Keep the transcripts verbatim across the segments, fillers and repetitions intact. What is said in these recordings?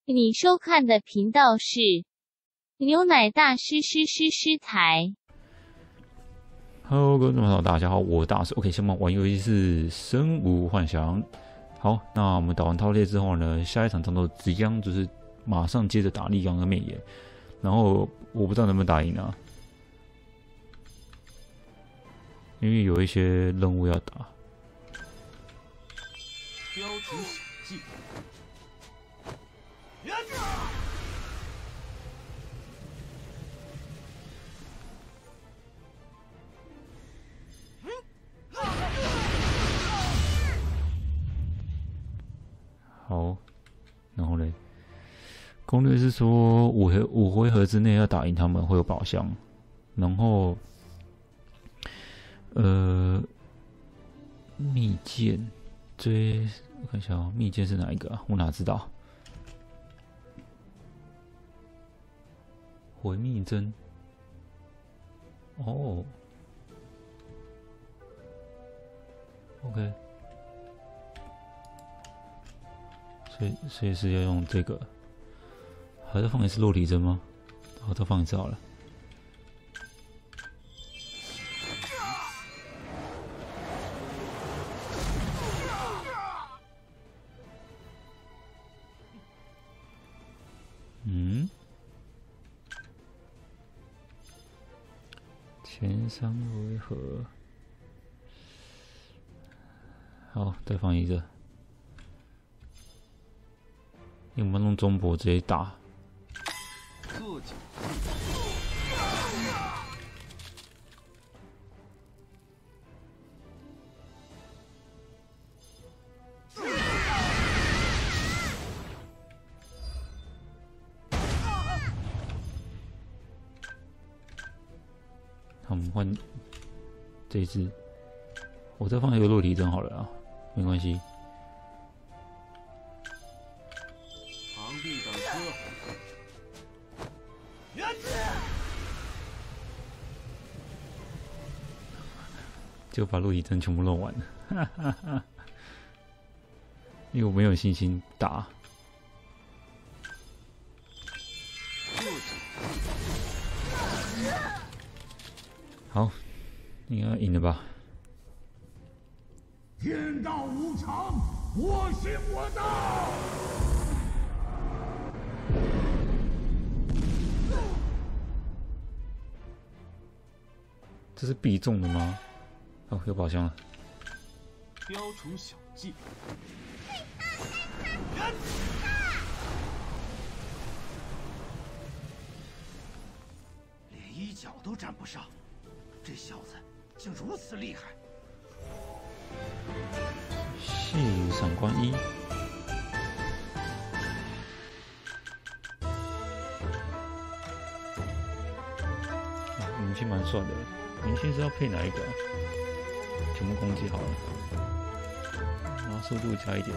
你收看的频道是牛奶大师师师师台。 Hello， 各位观众朋友，大家好，我大师。OK， 先玩游戏是《生无幻想》。好，那我们打完饕餮之后呢，下一场战斗即将就是马上接着打力刚跟魅眼，然后我不知道能不能打赢啊，因为有一些任务要打。 标准小技。 好，然后嘞，攻略是说五回五回合之内要打赢他们会有宝箱，然后呃，蜜饯追我看一下哦，蜜饯是哪一个啊？我哪知道？回蜜针，哦 ，OK。所以，所以是要用这个，还要放一次落体针吗？好，再放一次好了。嗯，前三回合，好，再放一个。我们用中博直接打。 坐脚。 好，我们换这一只，我再放一个落体针好了啊，没关系。 地等车， 就把落体针全部弄完了，因为我没有信心打。好，应该赢了吧？ 天道无常，我行我道。 这是必中的吗？哦，有宝箱了。 雕虫小技。 连一脚都沾不上，这小子竟如此厉害！ 细雨闪光一。明星蛮帅的，明星是要配哪一个啊？全部攻击好了，然后速度加一点。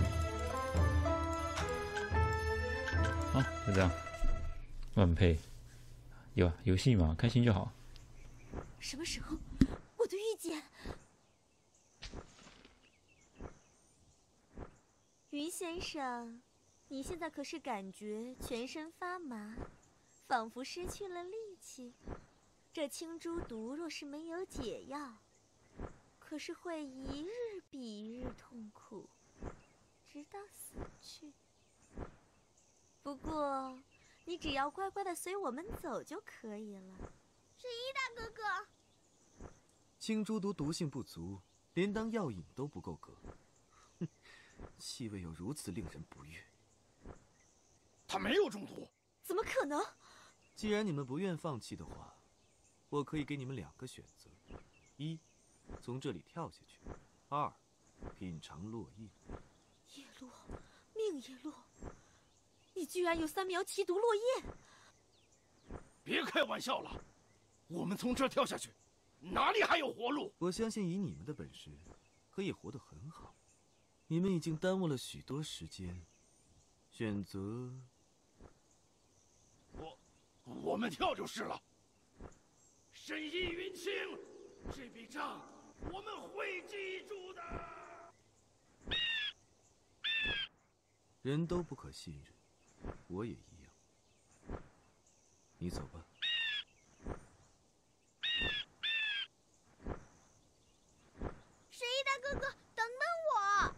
好，就这样，乱配。有啊，游戏嘛，开心就好。 什么时候我的御姐？于先生，你现在可是感觉全身发麻，仿佛失去了力气。这青珠毒若是没有解药，可是会一日比一日痛苦，直到死去。不过，你只要乖乖的随我们走就可以了。 神医大哥哥， 青珠毒毒性不足，连当药引都不够格。哼，气味又如此令人不悦。 他没有中毒， 怎么可能？ 既然你们不愿放弃的话，我可以给你们两个选择：一，从这里跳下去；二，品尝落叶。 叶落，命也落。你居然有三苗奇毒落叶！ 别开玩笑了，我们从这儿跳下去，哪里还有活路？ 我相信以你们的本事，可以活得很好。你们已经耽误了许多时间，选择…… 我，我们跳就是了。神医云清，这笔账我们会记住的。 人都不可信任， 我也一样。你走吧。 神医大哥哥，等等我！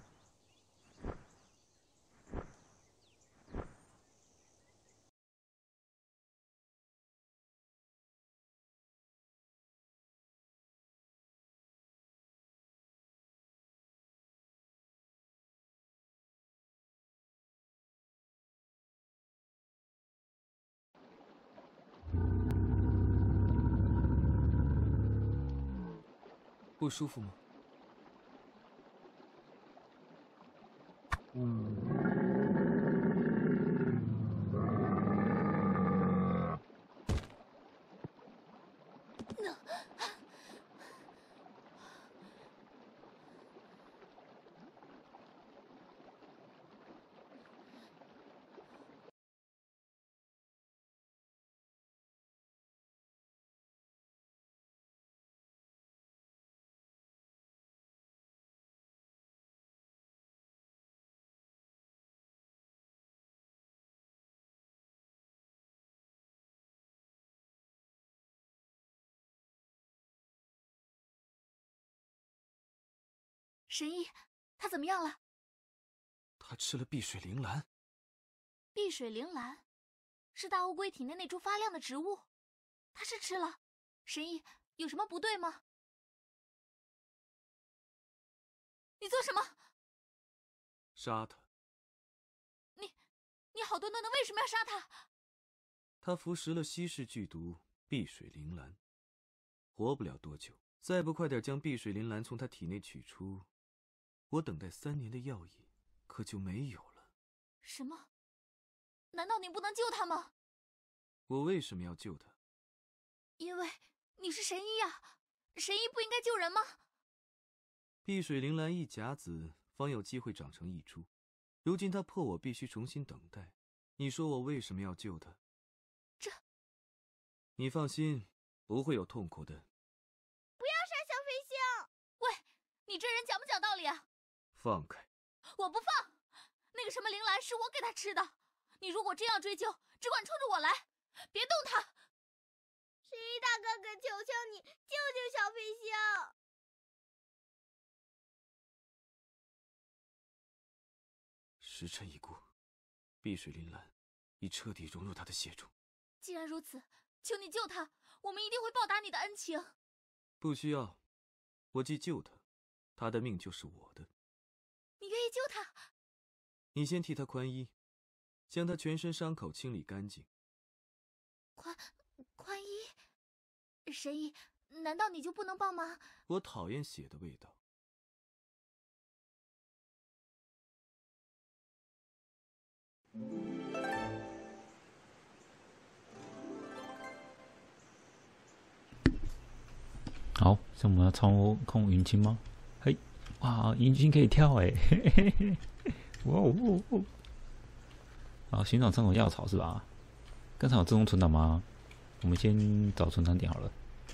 不舒服吗？ 神医，他怎么样了？ 他吃了碧水铃兰。 碧水铃兰，是大乌龟体内那株发亮的植物，他是吃了。神医，有什么不对吗？你做什么？ 杀他！ 你，你好端端的为什么要杀他？ 他服食了稀世剧毒碧水铃兰，活不了多久。再不快点将碧水铃兰从他体内取出，我等待三年的药引可就没有了。 什么？难道你不能救他吗？ 我为什么要救他？ 因为你是神医啊！神医不应该救人吗？ 碧水铃兰一甲子方有机会长成一株，如今他迫我必须重新等待。你说我为什么要救他？ 这…… 你放心，不会有痛苦的。 不要杀小飞星！喂，你这人讲不讲道理啊？ 放开！ 我不放！那个什么铃兰是我给他吃的，你如果真要追究，只管冲着我来，别动他！ 神医大哥哥，求求你，救救小飞星！ 时辰已过，碧水铃兰已彻底融入他的血中。 既然如此，求你救他，我们一定会报答你的恩情。 不需要，我既救他，他的命就是我的。 你愿意救他？ 你先替他宽衣，将他全身伤口清理干净。 宽宽衣，神医，难道你就不能帮忙？ 我讨厌血的味道。 好，是我们要操控云鲸吗？嘿，哇，云鲸可以跳哎！嘿嘿嘿，哇哦哦！好，寻找参考药草是吧？刚才有自动存档吗？我们先找存档点好了。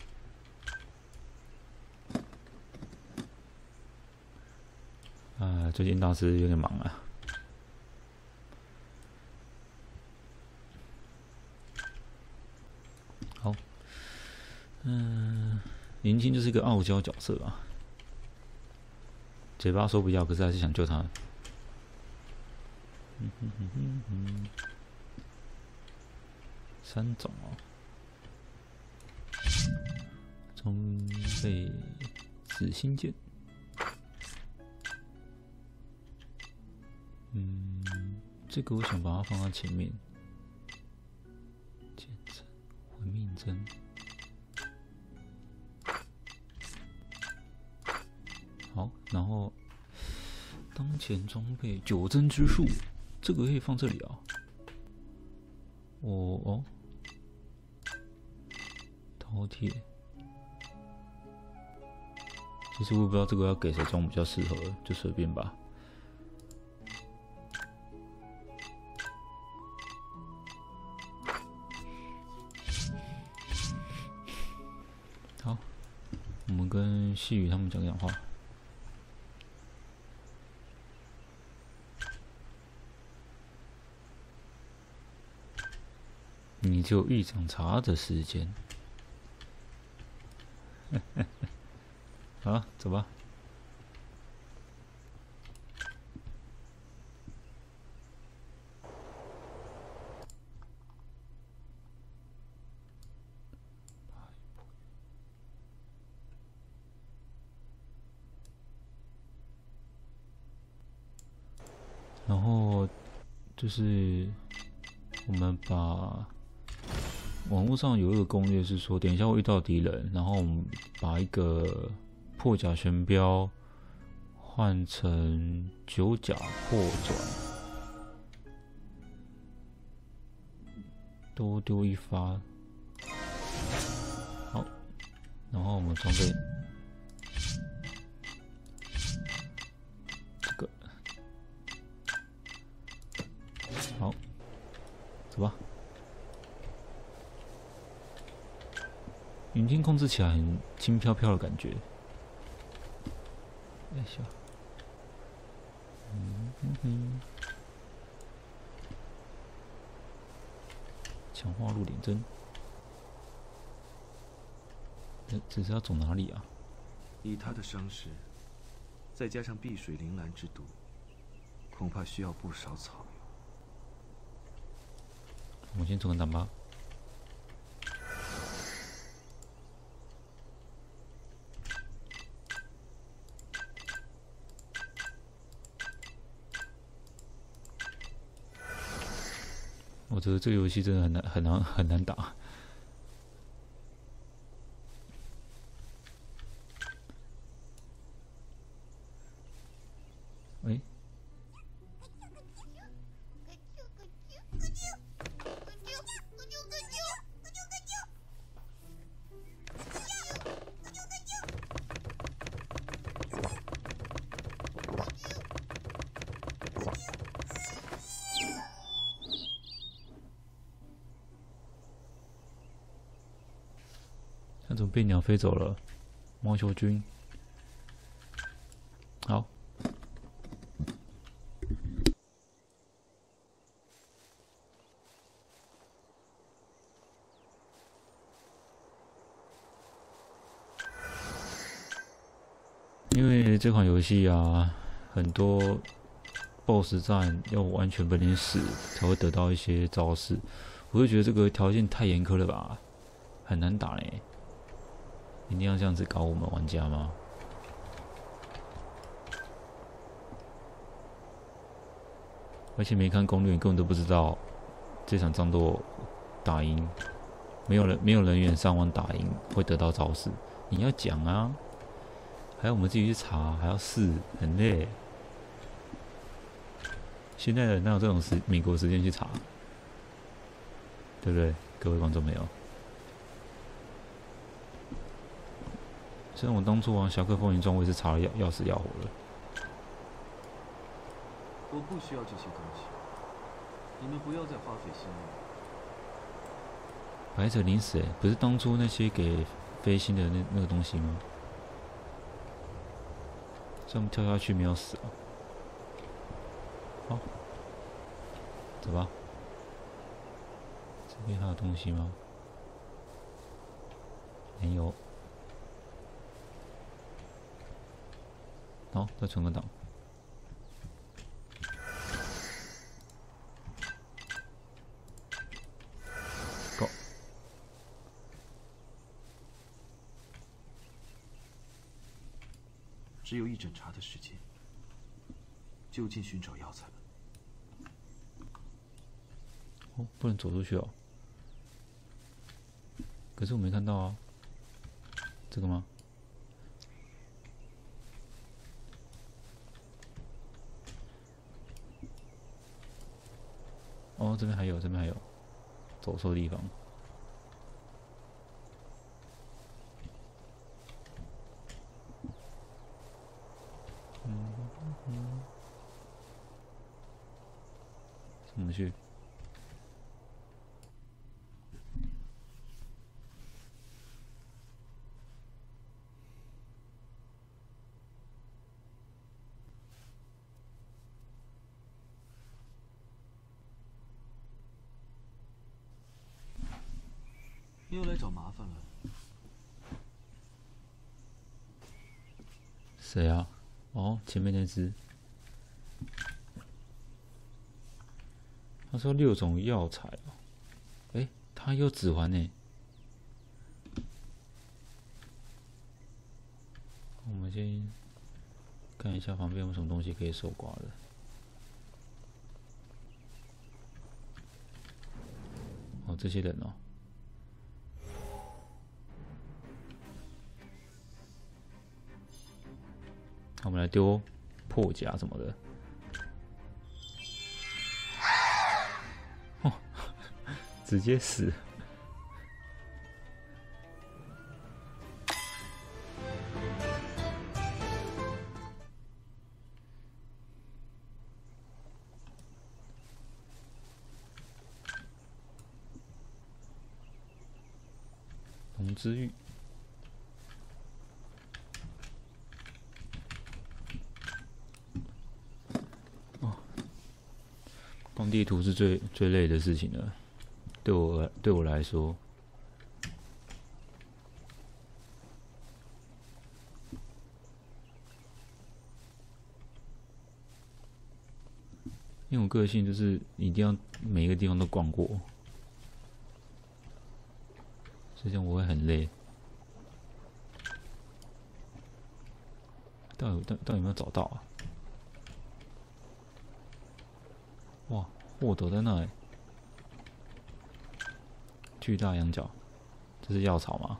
啊，最近大师有点忙啊。好，嗯。林青就是一个傲娇角色啊，嘴巴说不要，可是还是想救他。嗯哼哼哼哼，三种哦，装备紫心剑，嗯，这个我想把它放在前面。剑针、魂命针。好，然后当前装备九针之术，这个可以放这里啊。哦哦，饕餮，其实我也不知道这个要给谁装比较适合，就随便吧。好，我们跟细雨他们讲讲话。 你只有一场茶的时间。好了，走吧。然后就是我们把网络上有一个攻略是说，等一下会遇到敌人，然后我们把一个破甲玄镖换成九甲破转，多丢一发。好，然后我们装备这个。好，走吧。云天控制起来很轻飘飘的感觉。哎呀，嗯哼哼，强化入点针。这这是要走哪里啊？ 以他的伤势，再加上碧水铃兰之毒，恐怕需要不少草药。 我们先走个南吧。我觉得这个游戏真的很难很难很难打。哎，他怎么被鸟飞走了？猫球君，好。因为这款游戏啊，很多 B O S S 战要完全本领死才会得到一些招式，我就觉得这个条件太严苛了吧，很难打嘞。一定要这样子搞我们玩家吗？而且没看攻略，根本都不知道这场战斗打赢，没有人没有人员上网打赢会得到招式，你要讲啊。还要我们自己去查，还要试，很累。现在的哪有这种时美国时间去查？对不对，各位观众朋友？虽然我当初玩《侠客风云传》，我也是查了要要死要活的。 我不需要这些东西，你们不要再花费心力。 白者临死，哎，不是当初那些给飞星的那那个东西吗？这样跳下去没有死啊？好，走吧。这边还有东西吗？没有。好，再存个档。Go。 只有一整茶的时间，就近寻找药材吧。 哦，不能走出去哦。可是我没看到啊。这个吗？哦，这边还有，这边还有，走错地方。嗯嗯，怎么去？ 麻烦了。 谁啊？哦，前面那只。他说六种药材哦，哎，他有指环呢。我们先看一下旁边有什么东西可以收刮的。哦，这些人哦。我们来丢破甲什么的。哦，直接死。龙之玉。哦，逛地图是最最累的事情了，对我对我来说。因为我个性就是一定要每一个地方都逛过，所以这样我会很累。到底到到底有没有找到啊？哇，霍斗在那里，巨大羊角，这是药草吗？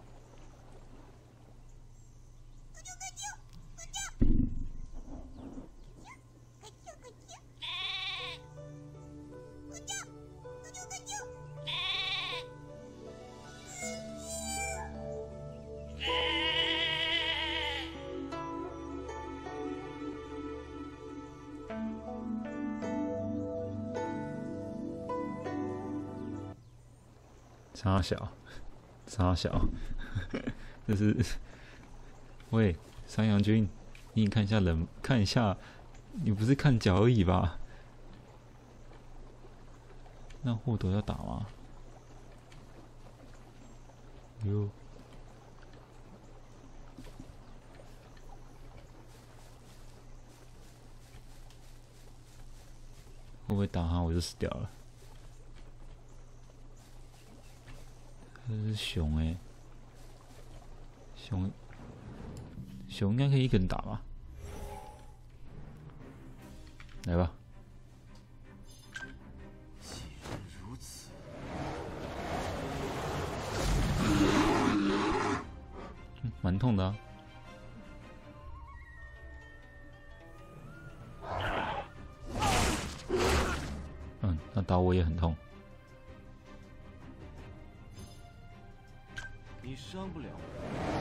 傻小，傻小，这是喂山羊君，你看一下人，看一下，你不是看脚而已吧？那霍斗要打吗？哟，会不会打他我就死掉了？这是熊哎、欸，熊熊应该可以一个人打吧？来吧。 既然如此， 嗯，蛮痛的啊。嗯，那打我也很痛。 你伤不了我。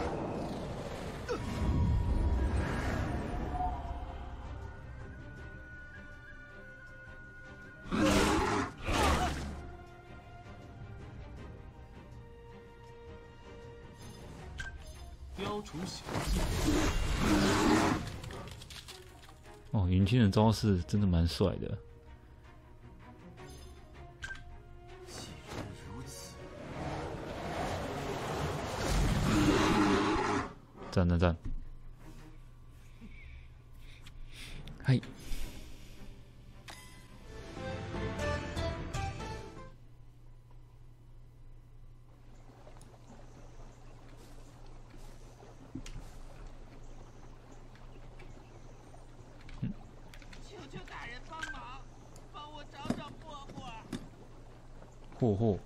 雕虫小技。 哦，云清的招式真的蛮帅的。 既然如此， 赞赞赞！嗨。 求求大人帮忙，帮我找找蝈蝈。 嚯嚯！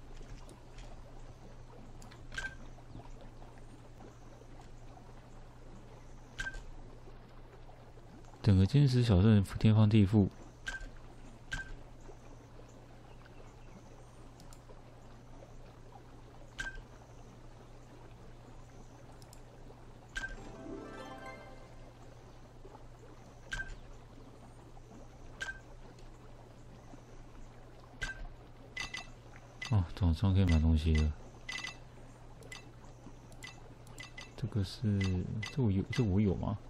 整个金石小镇天翻地覆。哦，总算可以买东西了。这个是，这我有，这我有吗？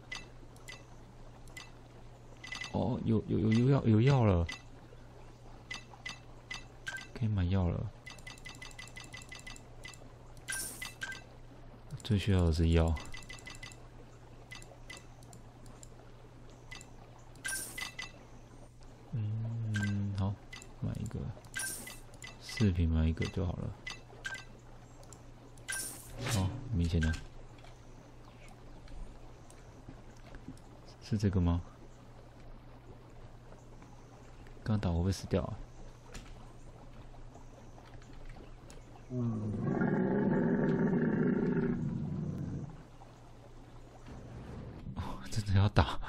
哦，有有有有药有药了，可以买药了。 最需要的是药。嗯，好，买一个，四瓶买一个就好了。哦，明显的，是这个吗？刚打我会不会死掉啊？哦，真的要打？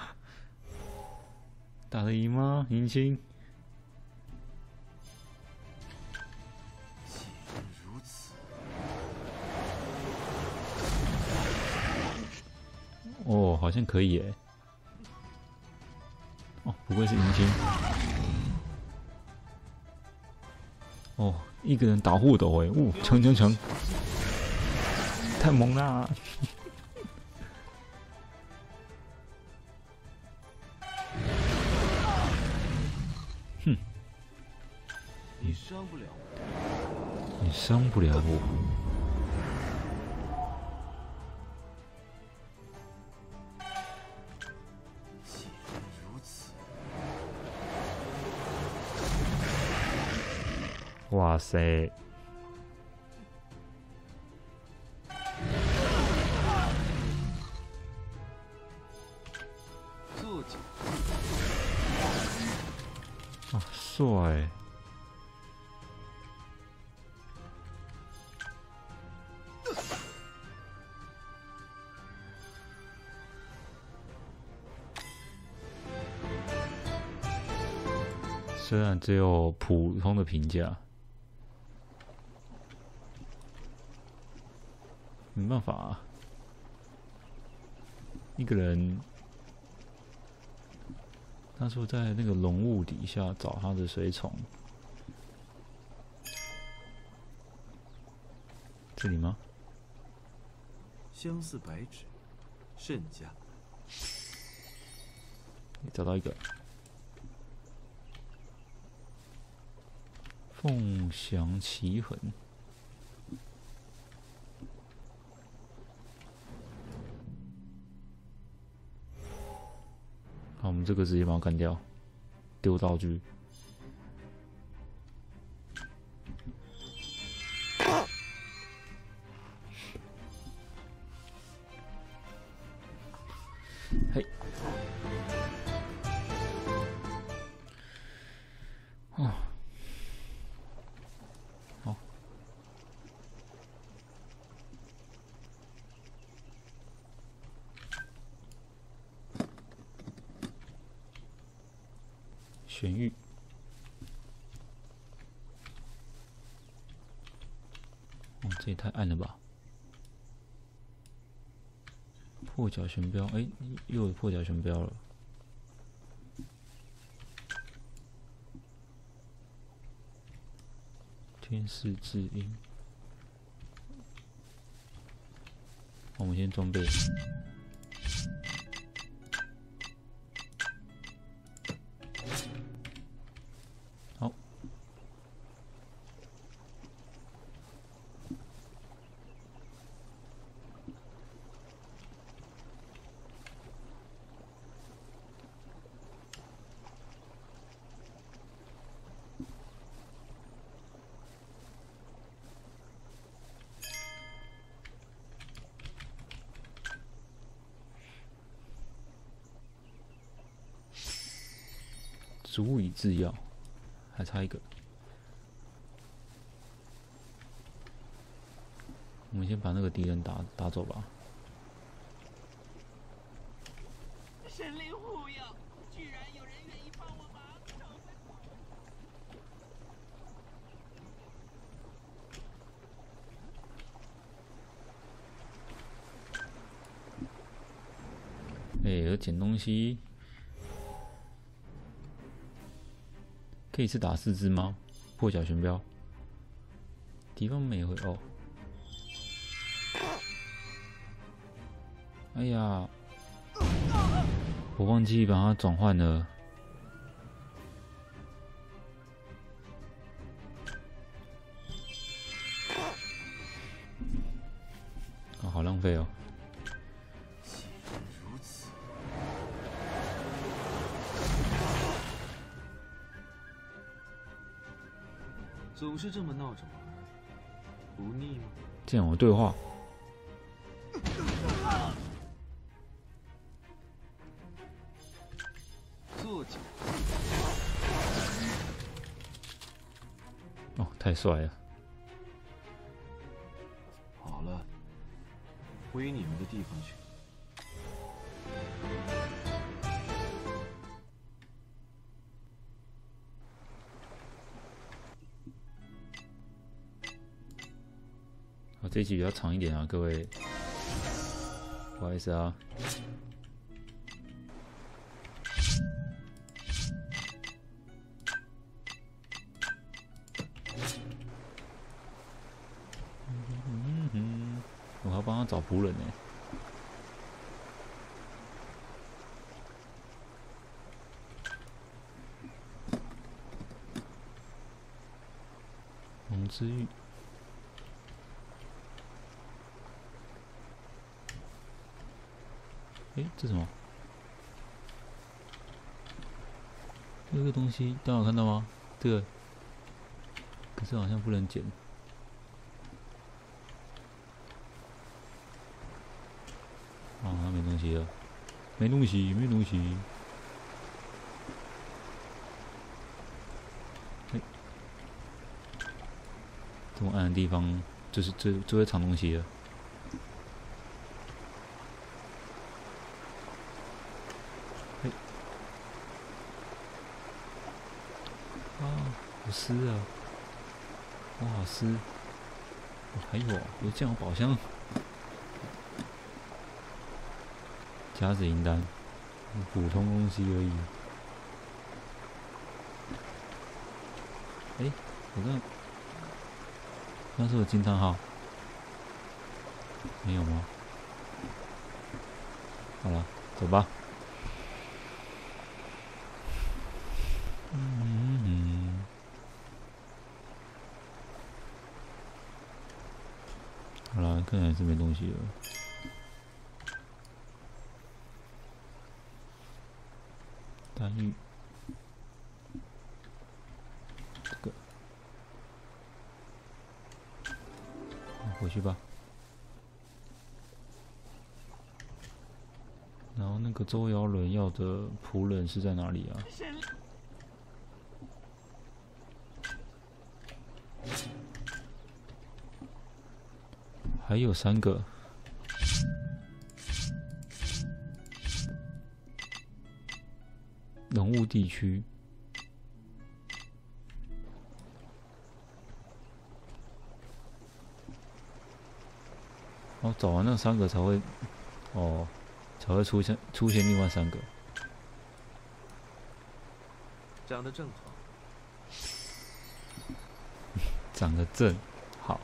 打得赢吗？银青？ 既然如此， 哦，好像可以耶。哦，不愧是银青。哦，一个人打护斗哎，呜、哦，强强强，太猛啦！哼， 你伤不了我。 你伤不了我。 既然如此， 哇塞！ 坐久啊，帅！虽然只有普通的评价，没办法啊，一个人。他说在那个浓雾底下找他的随从，这里吗？ 相似白纸，甚佳。 你找到一个凤翔奇痕，好，我们这个直接把它干掉，丢道具。嘿，哦，好，玄玉，哦，这也太暗了吧！破角旋镖，哎、欸，又有破角旋镖了。天使之音，我们先装备。好。足以制药，还差一个。我们先把那个敌人打打走吧。 神灵护佑，居然有人愿意帮我忙！ 哎、欸，有捡东西。可以是打四只吗？破角旋镖，敌方没回哦。哎呀，我忘记把它转换了。啊，好浪费。 费哦。 既然如此，总是这么闹着玩，不腻吗？ 这样我对话。 坐脚。 哦，太帅了！ 好了，回你们的地方去。 好，这一集比较长一点啊，各位，不好意思啊。嗯哼，我还要帮他找仆人呢。龙之玉。哎，这什么？有一个东西，大家有看到吗？这个，可是好像不能捡。啊，没东西了，没东西，没东西。哎，这么暗的地方，就是这就会藏东西了。哎，啊，好湿啊！哇，好湿！哦，还有有这样的宝箱。夹子银丹，普通东西而已。哎、欸，我这那是我金账号，没有吗？好了，走吧。嗯嗯。好了，看来是没东西了。丹玉，这个，回去吧。然后那个周尧伦要的仆人是在哪里啊？还有三个。人物地区，然后找完那三个才会，哦，才会出现出现另外三个。 长得正好， 长得正好。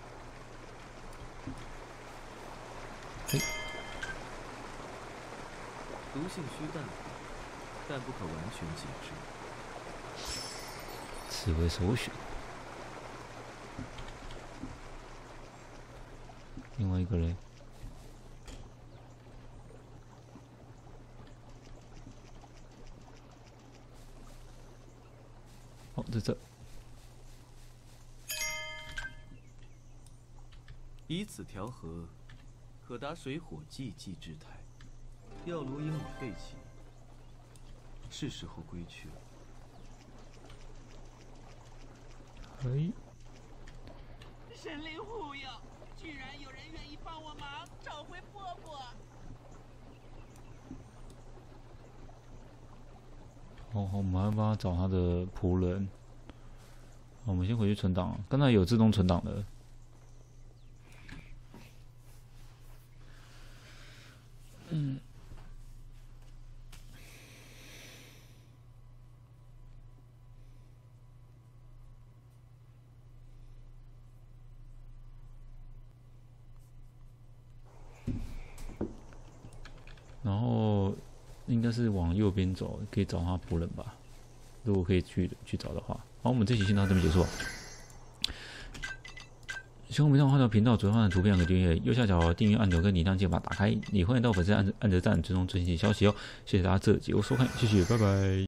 嘿， 毒性需淡化，但不可完全禁止。 此为首选。另外一个嘞？哦，在这。 以此调和，可达水火既济之态。药炉应已废弃，是时候归去了。 哎， 神灵护佑，居然有人愿意帮我忙找回伯伯。 好好，我们要帮他找他的仆人。好，我们先回去存档，刚才有自动存档的。嗯。然后应该是往右边走，可以找他仆人吧？如果可以去去找的话。好，我们这期先到这边结束。 喜欢我们这样画的频道，左上的图片和订阅，右下角订阅按钮跟铃铛键把它打开。也欢迎到粉丝按按着赞，追踪最新消息哦。谢谢大家这集收看，谢谢，拜拜。